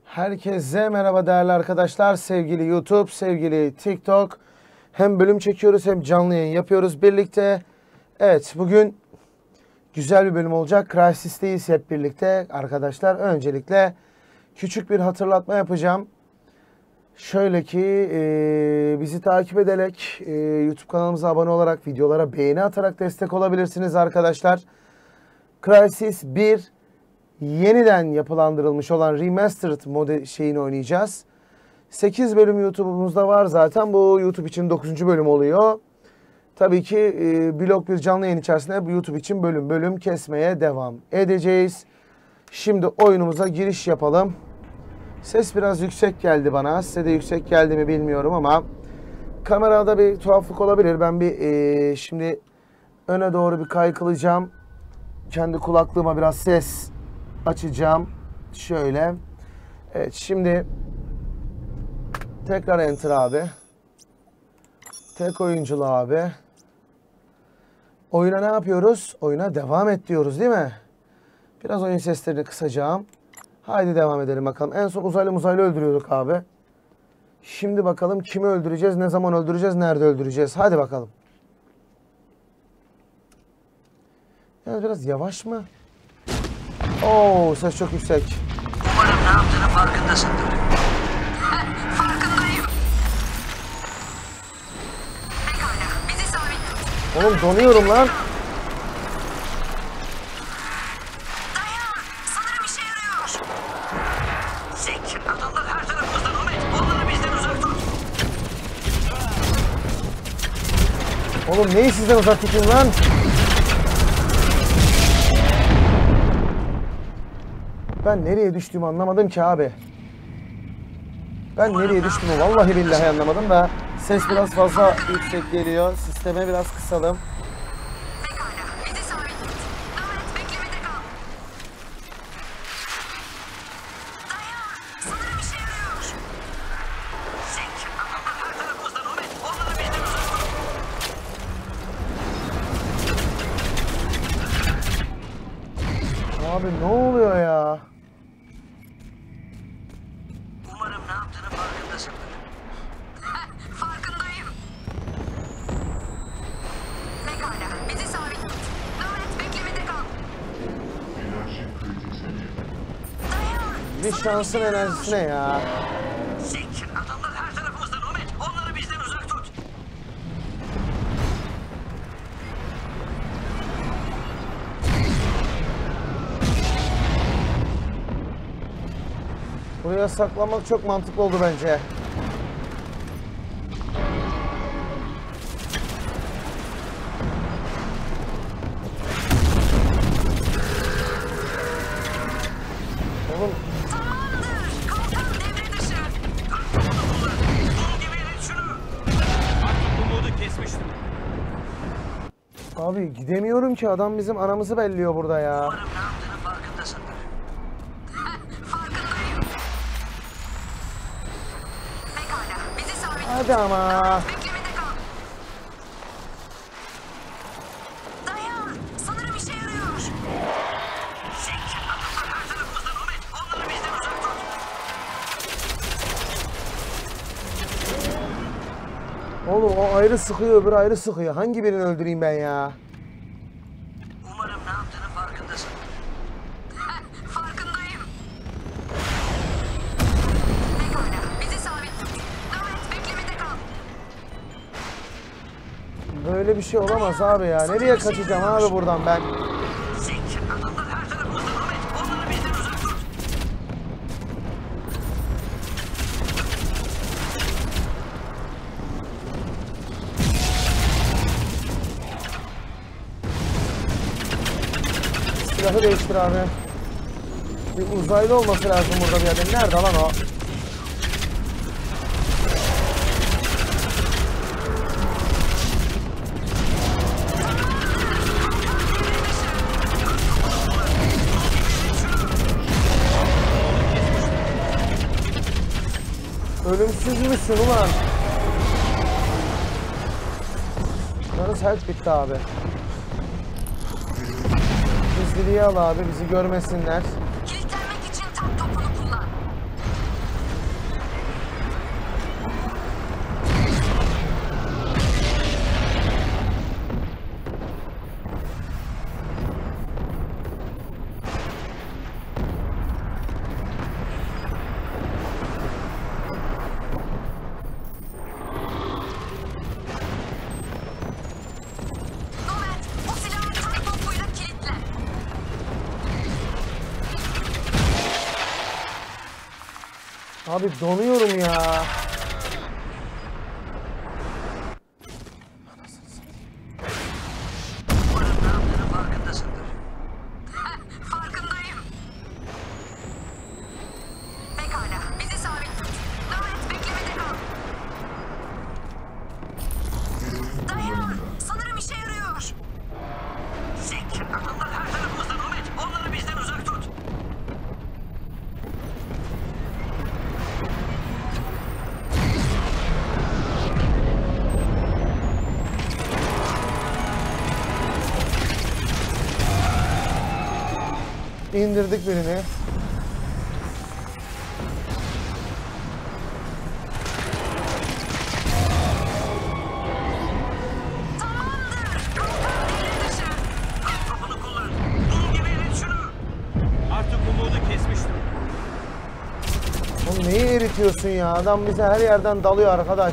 Herkese merhaba değerli arkadaşlar, sevgili YouTube, sevgili TikTok. Hem bölüm çekiyoruz hem canlı yayın yapıyoruz birlikte. Evet, bugün güzel bir bölüm olacak. Crysis'teyiz hep birlikte arkadaşlar. Öncelikle küçük bir hatırlatma yapacağım. Şöyle ki bizi takip ederek, YouTube kanalımıza abone olarak, videolara beğeni atarak destek olabilirsiniz arkadaşlar. Crysis 1 yeniden yapılandırılmış olan Remastered model şeyini oynayacağız. 8 bölüm YouTube'umuzda var zaten. Bu YouTube için 9. bölüm oluyor. Tabii ki blog bir canlı yayın içerisinde bu YouTube için bölüm bölüm kesmeye devam edeceğiz. Şimdi oyunumuza giriş yapalım. Ses biraz yüksek geldi bana. Size de yüksek geldi mi bilmiyorum ama kamerada bir tuhaflık olabilir. Ben bir şimdi öne doğru bir kaykılacağım. Kendi kulaklığıma biraz ses açacağım. Şöyle. Evet, şimdi tekrar enter abi. Tek oyunculu abi. Oyuna ne yapıyoruz? Oyuna devam et diyoruz değil mi? Biraz oyun seslerini kısacağım. Haydi devam edelim bakalım. En son uzaylı öldürüyorduk abi. Şimdi bakalım kimi öldüreceğiz, ne zaman öldüreceğiz, nerede öldüreceğiz. Hadi bakalım. Yani biraz yavaş mı? Oo, ses çok yüksek. Umarım ne yaptığını farkındasındır. Farkındayım. Pekala, bizi sabit tut. Oğlum donuyorum lan. Dayan, sanırım işe yarıyor. Zek, adamlar her tarafımızdan Ahmet. Onları bizden uzak tut. Oğlum neyi sizden uzak tutun lan? Ben nereye düştüğümü anlamadım ki abi. Ben nereye düştüğümü vallahi billahi anlamadım da ses biraz fazla yüksek geliyor. Sisteme biraz kısalım. Pekala, bizi sabit tut. Ahmet, beklemede kal. Dayan, sanırım işe yarıyor. Zek, adamlar her tarafımızdan Ahmet. Onları bizden uzak tut. Abi ne oluyor ya? Umarım ne yaptığını farkındasındır. Farkındayım. Pekala, bizi sabit tut. Ahmet, beklemede kal. Dayan. Bir şansın enerjisine ya. Zek, adamlar her tarafımızdan Ahmet. Onları bizden uzak tut. Buraya saklanmak çok mantıklı oldu bence. Oğlum Tamamdır. Kalkan devre dışı. Bunun gibi ilet şunu. Artık umudu kesmiştim. abi gidemiyorum ki, adam bizim aramızı belliyor burada ya. Umarım ne yaptığını farkındasındır. Farkındayım. Pekala, bizi sabit tut. Hadi ama. Beklemede kal. Dayan, sanırım işe yarıyor. Zek, adamlar her tarafımızdan Ahmet. Onları bizden uzak tut. Oğlum o ayrı sıkıyor, öbürü ayrı sıkıyor. Hangi birini öldüreyim ben ya? Umarım ne yaptığını farkındasın. Farkındayım. Pekala, bizi sabit tut. Ahmet, beklemede kal. Böyle bir şey olamaz abi ya. Nereye kaçacağım abi buradan ben? Zek, adamlar her tarafımızdan Ahmet. Onları bizden uzak tut. Silahı değiştir abi. Bir uzaylı olması lazım burada bir yerde. Nerede lan o? Ölümsüz müsün ulan? Yalnız health bitti abi. Gizliliği al abi, bizi görmesinler. Kilitlenmek için tam topunu kullan. Abi donuyorum ya. Umarım ne yaptığının farkındasındır. Farkındayım. Pekala, bizi sabit tut. Nöbet beklemede kal. Dayan, sanırım işe yarıyor. Zek, adamlar her tarafımızda Nomet. Onları bizden uzak tut. İndirdik birini. Tamamdır. Kalkan devre dışı. At topunu kullan. Bunun gibi erit şunu. Artık umudu kesmiştim. Oğlum neyi eritiyorsun ya? Adam bize her yerden dalıyor arkadaş.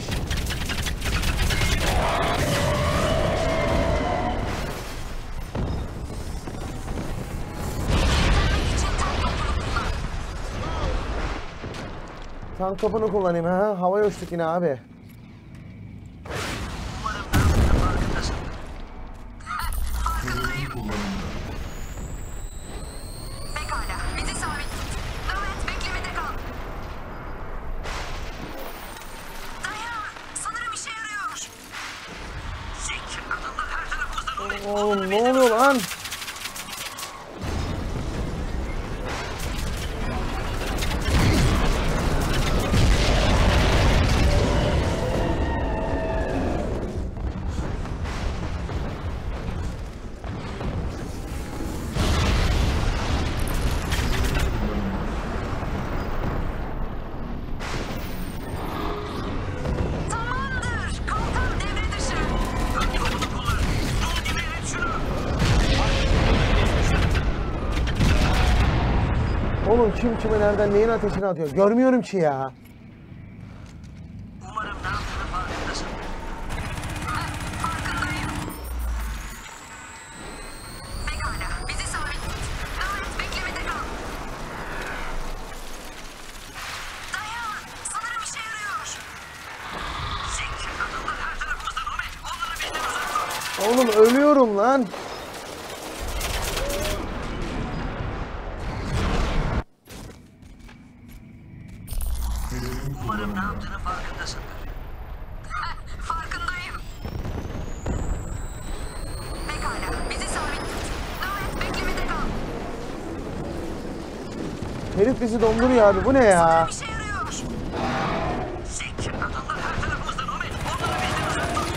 İçin tank topunu kullan. Tank topunu kullanayım ha. Havaya uçtuk yine abi. Umarım ne yaptığının farkındasındır. Farkındayım. Pekala, bizi sabit tut. Nöbet beklemede kal. Dayan, sanırım işe yarıyor. Zek, adamlar her tarafımızda Nomet. Oğlum ne oluyor lan? Tamamdır, kalkan devre dışı. At topunu kullan. Bunun gibi erit şunu. Oğlum kim kime nereden neyin ateşini atıyor? Görmüyorum ki ya. Umarım ne yaptığının farkındasındır. Farkındayım. Pekala, bizi sabit tut. Nöbet beklemede kal. Dayan, sanırım işe yarıyor. Zek, adamlar her tarafımızda Nomet. Onları bizden uzak tut. Oğlum ölüyorum lan. Umarım ne yaptığının farkındasındır. Farkındayım. Pekala, bizi sabit tut. Nöbet beklemede kal. Herif bizi donduruyor abi. Bu ne ya? Sanırım işe yarıyor. Zek, adamlar her tarafımızda Nomet. Onları bizden uzak tut.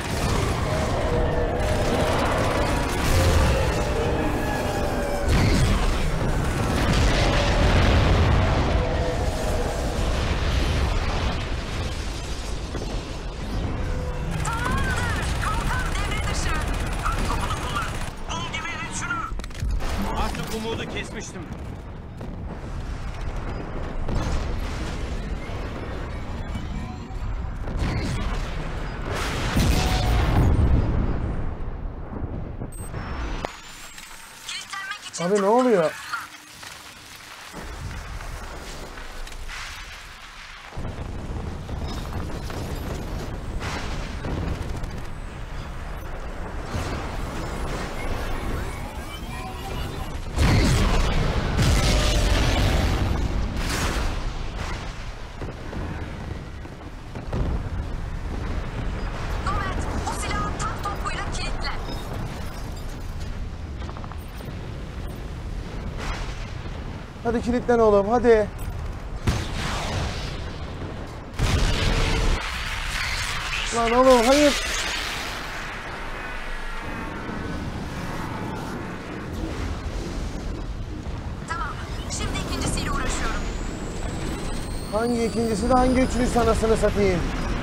Tamamdır. Kalkan devre dışı. At topunu kullan. Bunun gibi erit şunu. Artık umudu kesmiştim. Kilitlenmek için Abi ne oluyor? Nomet, o silahı tank topuyla kilitle. Hadi kilitlen oğlum hadi. Lan oğlum hayır. Tamam, şimdi ikincisiyle uğraşıyorum. Hangi ikincisi de hangi üçüncüsü anasını satayım.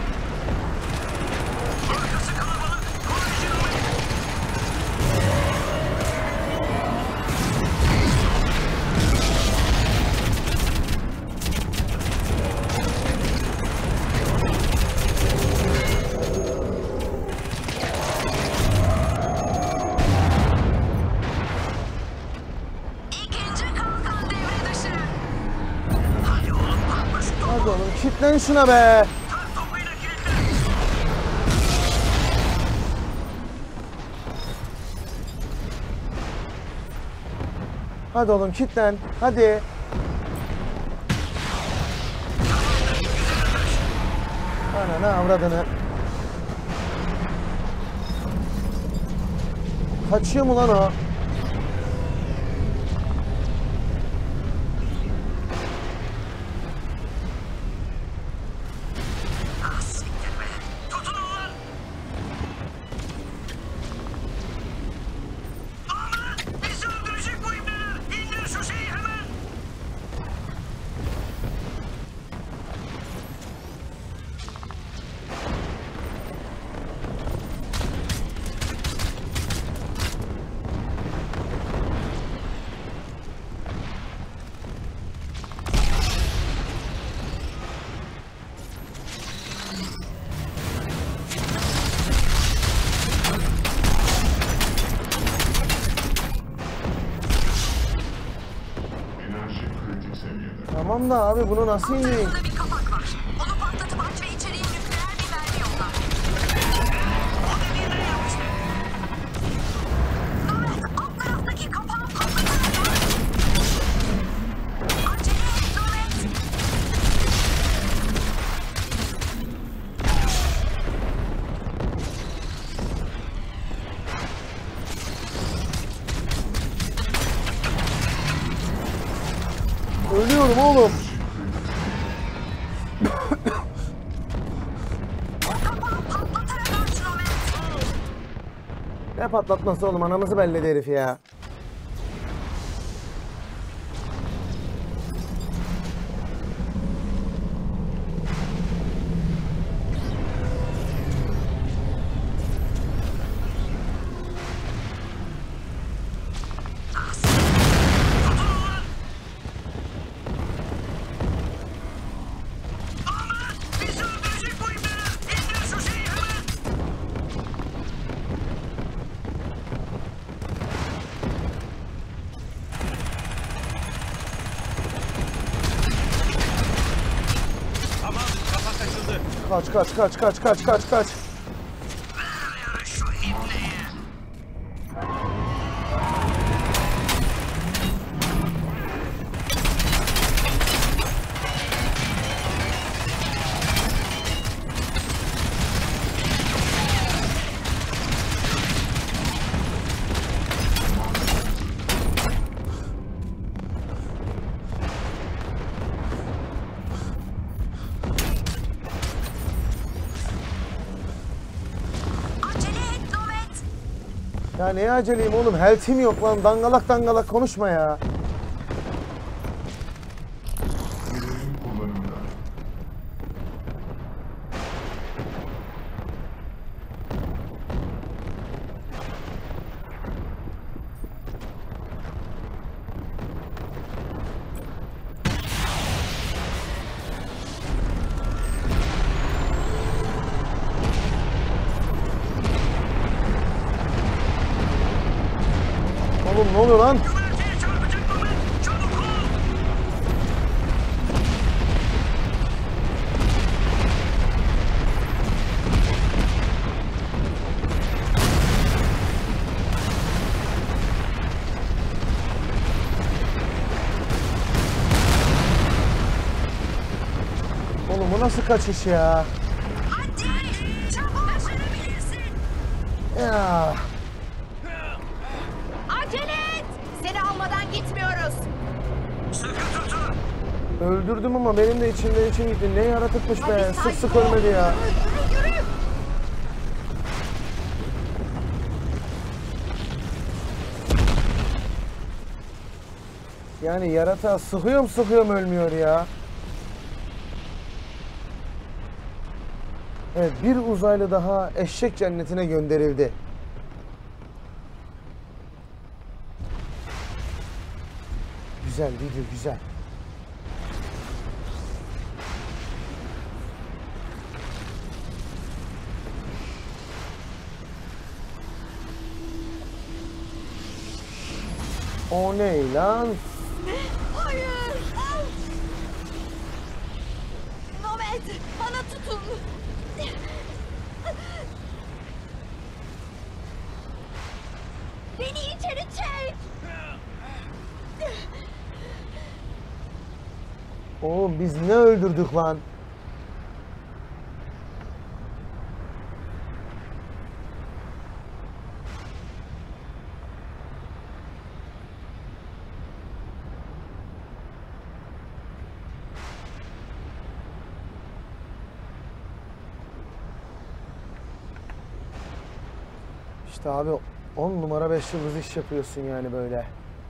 Arkası kalabalık. Koruyucu Nomet. İkinci kalkan devre dışı. Hadi oğlum, bakma şu topu. Hadi oğlum Kitlen şuna be. Tank topuyla kilitle. Hadi oğlum kitlen. Hadi. Ananı avradını. Kaçıyor mu lan o? Ah siktir be. Tutunun lan. Aman! Bizi öldürecek bu ibneler. İndir şu şeyi hemen. Enerji kritik seviyede. Tamam da abi bunu nasıl indireyim? Burada bir kapak var. Onu patlatıp aç ve içeriye nükleer bir mermi yolla. O dediğinden yapmıştı. Ahmet, alt taraftaki kapağı patlatsana. Acele et Ahmet. Ölüyorum oğlum. O kapağı patlatarak aç Ahmet. Ne patlatması oğlum, anamızı belledi herif ya. Bizi öldürecek bu ibneler. İndir şu şeyi hemen. Tamamdır, kapak açıldı. Kaç. Ver şu ibneyi. Acele et Ahmet. Ya neye aceleyim oğlum? Health'im yok lan. Dangalak konuşma ya. Görevin kullanımda. Oğlum ne oluyor lan? Güverteye çarpacak Ahmet. Çabuk ol. Oğlum bu nasıl kaçış ya? Hadi. Çabuk başarabilirsin. Ya. Acele et! Seni almadan gitmiyoruz. Sıkı tutun. Öldürdüm ama benim de içimden için gitti. Ne yaratıkmış be. Hadi Sık sakin sık ol. ölmedi ya. Yürü. Yani yaratığa sıkıyorum ölmüyor ya. Evet, bir uzaylı daha eşek cennetine gönderildi. Güzel video, güzel. O ne lan? Hayır. Nomet. tutun. Beni içeri çek. Oğlum biz ne öldürdük lan? İşte abi 10 numara 5 yıldız iş yapıyorsun yani böyle.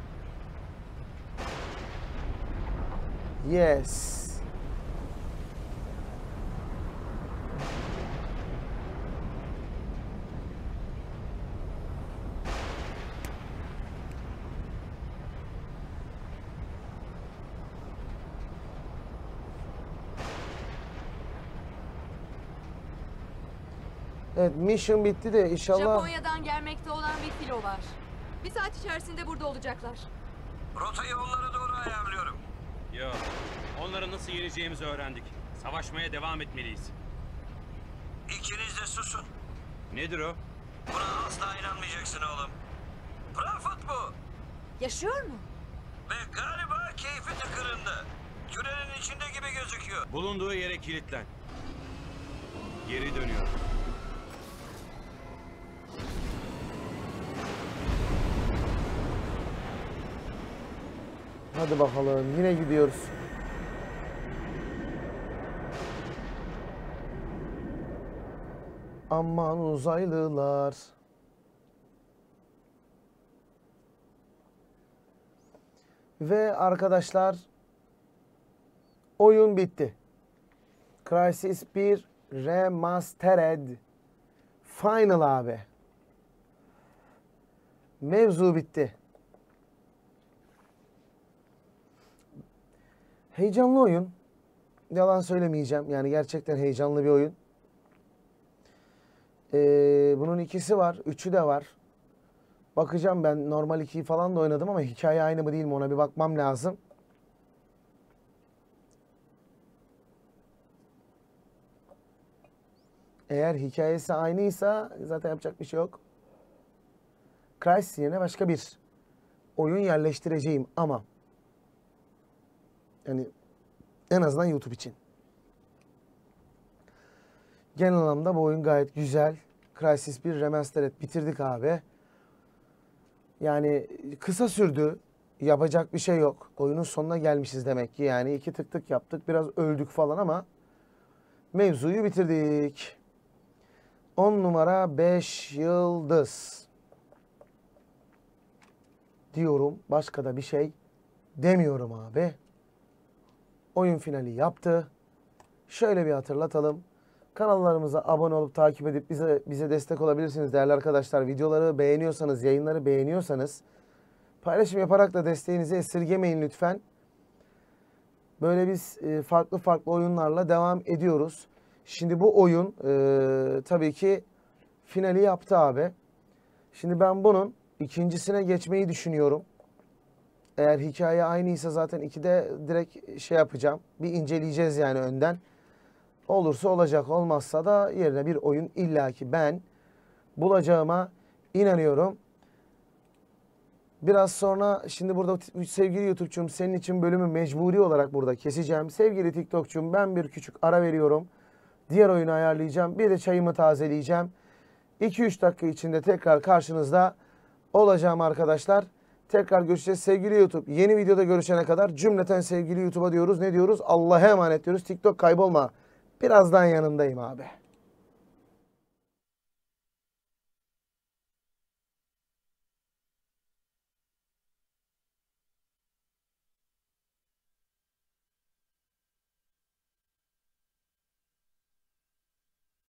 Yes. Evet, mission bitti de inşallah. Japonya'dan gelmekte olan bir filo var. Bir saat içerisinde burada olacaklar. Rotayı onlara doğru ayarlıyorum. Yo, onları nasıl yeneceğimizi öğrendik. Savaşmaya devam etmeliyiz. İkiniz de susun. Nedir o? Buna asla inanmayacaksın oğlum. Prophet bu. Yaşıyor mu? Ve galiba keyfi tıkırında. Tünelin içinde gibi gözüküyor. Bulunduğu yere kilitlen. Geri dönüyor. Hadi bakalım yine gidiyoruz. Aman uzaylılar. Ve arkadaşlar oyun bitti. Crysis 1 Remastered Final abi. Mevzu bitti. Heyecanlı oyun. Yalan söylemeyeceğim. Yani gerçekten heyecanlı bir oyun. Bunun ikisi var. Üçü de var. Bakacağım ben. Normal 2'yi falan da oynadım ama hikaye aynı mı değil mi ona bir bakmam lazım. Eğer hikayesi aynıysa zaten yapacak bir şey yok. Crysis yerine başka bir oyun yerleştireceğim ama yani en azından YouTube için. Genel anlamda bu oyun gayet güzel. Crysis 1 Remastered bitirdik abi. Yani kısa sürdü. Yapacak bir şey yok. Oyunun sonuna gelmişiz demek ki. Yani 2 tık tık yaptık. Biraz öldük falan ama mevzuyu bitirdik. 10 numara 5 yıldız. Diyorum. Başka da bir şey demiyorum abi. Oyun finali yaptı. Şöyle bir hatırlatalım. Kanallarımıza abone olup takip edip bize destek olabilirsiniz değerli arkadaşlar. Videoları beğeniyorsanız, yayınları beğeniyorsanız paylaşım yaparak da desteğinizi esirgemeyin lütfen. Böyle biz farklı oyunlarla devam ediyoruz. Şimdi bu oyun tabii ki finali yaptı abi. Şimdi ben bunun ikincisine geçmeyi düşünüyorum. Eğer hikaye aynıysa zaten 2'de direkt şey yapacağım. Bir inceleyeceğiz yani önden. Olursa olacak, olmazsa da yerine bir oyun illaki ben bulacağıma inanıyorum. Biraz sonra şimdi burada sevgili YouTube'cum senin için bölümü mecburi olarak burada keseceğim. Sevgili TikTok'cum ben bir küçük ara veriyorum. Diğer oyunu ayarlayacağım. Bir de çayımı tazeleyeceğim. 2-3 dakika içinde tekrar karşınızda olacağım arkadaşlar. Tekrar görüşeceğiz sevgili YouTube. Yeni videoda görüşene kadar cümleten sevgili YouTube'a diyoruz. Ne diyoruz? Allah'a emanet diyoruz. TikTok kaybolma. Birazdan yanındayım abi.